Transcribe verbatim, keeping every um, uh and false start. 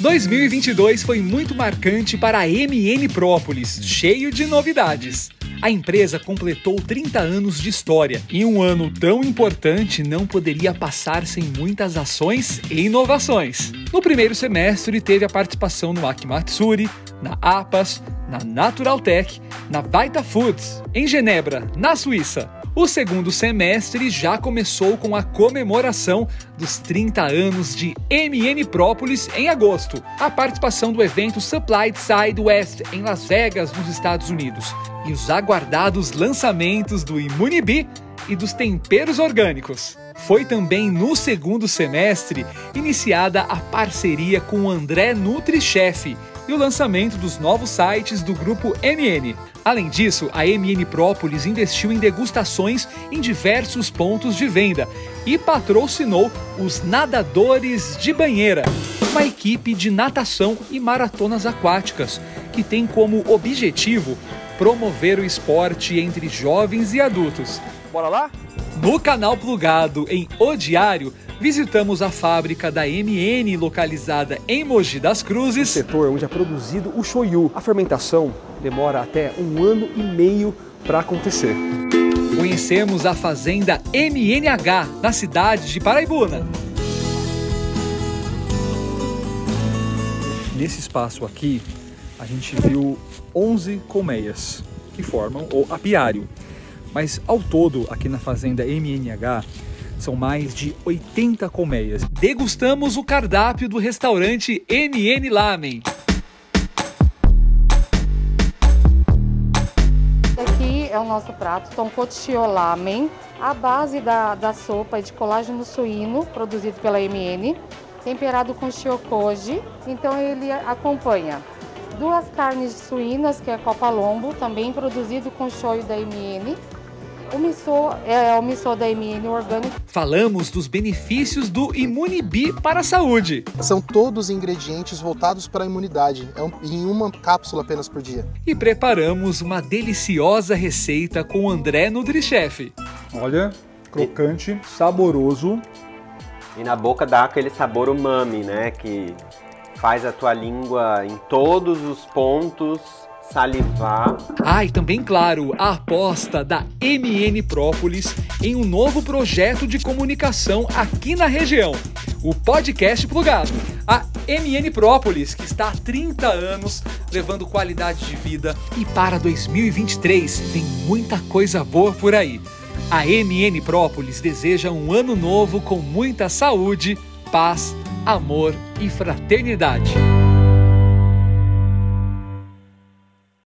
dois mil e vinte e dois foi muito marcante para a M N Própolis, cheio de novidades. A empresa completou trinta anos de história e um ano tão importante não poderia passar sem muitas ações e inovações. No primeiro semestre teve a participação no Akimatsuri, na APAS, na Naturaltech, na Vita Foods, em Genebra, na Suíça. O segundo semestre já começou com a comemoração dos trinta anos de M N Própolis em agosto. A participação do evento Supply Side West em Las Vegas, nos Estados Unidos. E os aguardados lançamentos do Imunibi e dos temperos orgânicos. Foi também no segundo semestre iniciada a parceria com o André NutriChef e o lançamento dos novos sites do Grupo M N. Além disso, a M N Própolis investiu em degustações em diversos pontos de venda e patrocinou os Nadadores de Banheira, uma equipe de natação e maratonas aquáticas que tem como objetivo promover o esporte entre jovens e adultos. Bora lá? No canal Plugado, em O Diário, visitamos a fábrica da M N localizada em Mogi das Cruzes. O setor onde é produzido o shoyu. A fermentação demora até um ano e meio para acontecer. Conhecemos a fazenda M N H, na cidade de Paraibuna. Nesse espaço aqui, a gente viu onze colmeias que formam o apiário. Mas ao todo, aqui na fazenda M N H, são mais de oitenta colmeias. Degustamos o cardápio do restaurante M N Lamen. Aqui é o nosso prato, Tonkotsu Lamen. A base da, da sopa é de colágeno suíno, produzido pela M N, temperado com shiokoji. Então ele acompanha duas carnes suínas, que é copalombo, também produzido com shoyu da M N. O miso é o miso da M N orgânico. Falamos dos benefícios do Imunibi para a saúde. São todos ingredientes voltados para a imunidade, é um, em uma cápsula apenas por dia. E preparamos uma deliciosa receita com o André NutriChef. Olha, crocante, saboroso. E na boca dá aquele sabor umami, né? Que faz a tua língua em todos os pontos salivar. Ah, e também, claro, a aposta da M N Própolis em um novo projeto de comunicação aqui na região, o Podcast Plugado. A M N Própolis, que está há trinta anos levando qualidade de vida, e para dois mil e vinte e três tem muita coisa boa por aí. A M N Própolis deseja um ano novo com muita saúde, paz, amor e fraternidade.